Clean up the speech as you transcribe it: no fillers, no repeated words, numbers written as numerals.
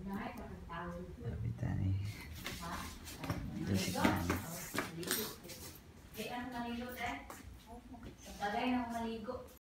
Kapitan eh. Jessica. Eh, ano maligo eh? Tagay na maligo.